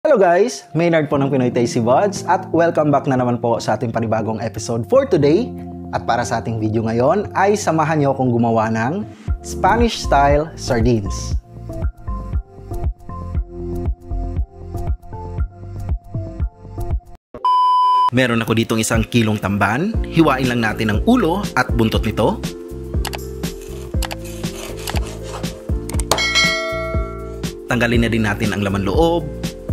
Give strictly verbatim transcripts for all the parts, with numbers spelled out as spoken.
Hello guys! Maynard po ng Pinoy Tasty Buds at welcome back na naman po sa ating panibagong episode for today. At para sa ating video ngayon ay samahan niyo akong gumawa ng Spanish style sardines. Meron ako ditong isang kilong tamban. Hiwain lang natin ang ulo at buntot nito. Tanggalin na din natin ang laman loob.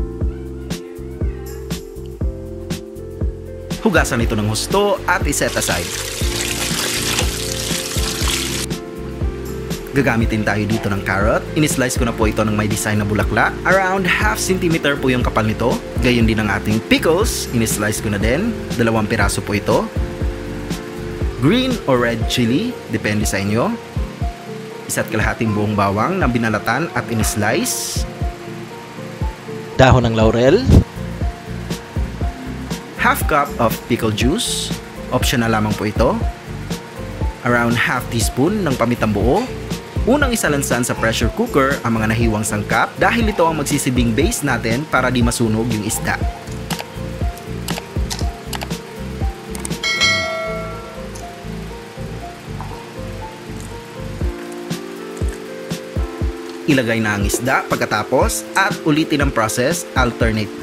Hugasan ito ng husto at iset aside. Gagamitin tayo dito ng carrot. Inislice ko na po ito ng may design na bulaklak. Around half centimeter po yung kapal nito. Gayon din ang ating pickles. Inislice ko na din. Dalawang piraso po ito. Green or red chili, depende sa inyo. Isa't kalahating buong bawang na binalatan at inislice. Dahon ng laurel. Half cup of pickle juice, optional lamang po ito. Around half teaspoon ng pamitang buo. Unang isalansan sa pressure cooker ang mga nahiwang sangkap dahil ito ang magsisilbing base natin para di masunog yung isda. Ilagay na ang isda pagkatapos at ulitin ang process alternately.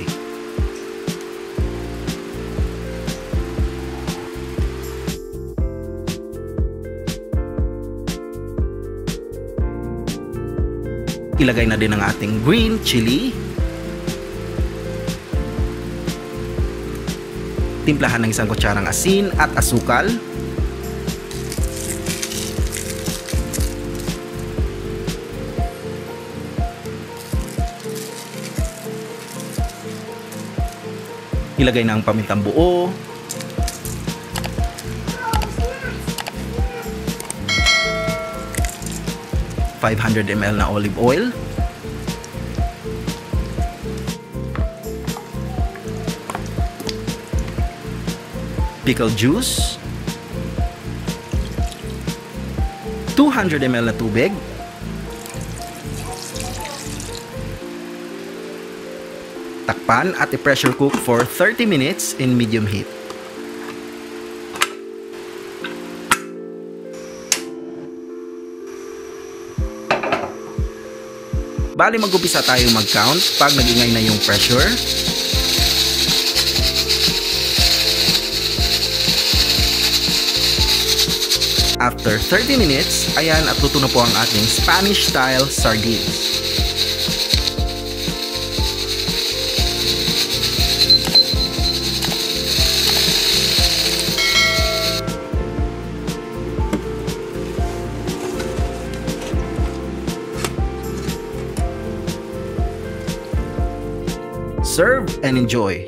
Ilagay na din ang ating green chili. Timplahan ng isang kutsarang asin at asukal. Ilagay na ang pamintang buo. five hundred milliliters na olive oil. Pickle juice. two hundred milliliters na tubig. Takpan at i-pressure cook for thirty minutes in medium heat. Bali mag-upisa tayo mag-count pag nag-ingay na yung pressure. After thirty minutes, ayan at luto na po ang ating Spanish style sardines. Serve and enjoy!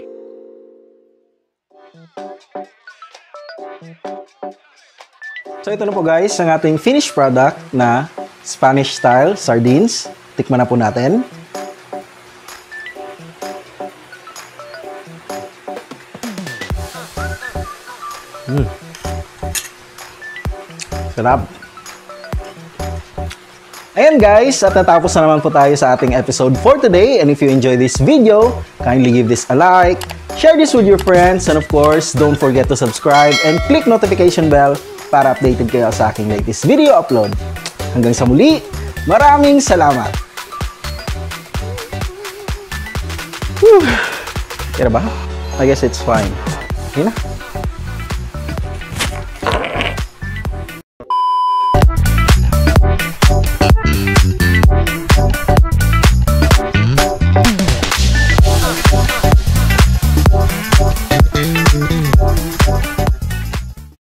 So ito na po guys, ang ating finished product na Spanish style sardines. Tikman na po natin. Mm. Sarap! Ayan guys, at natapos na naman po tayo sa ating episode for today. And if you enjoyed this video, kindly give this a like, share this with your friends, and of course, don't forget to subscribe and click notification bell para updated kayo sa aking latest video upload. Hanggang sa muli, maraming salamat! Whew. Kaya ba? I guess it's fine. Okay na?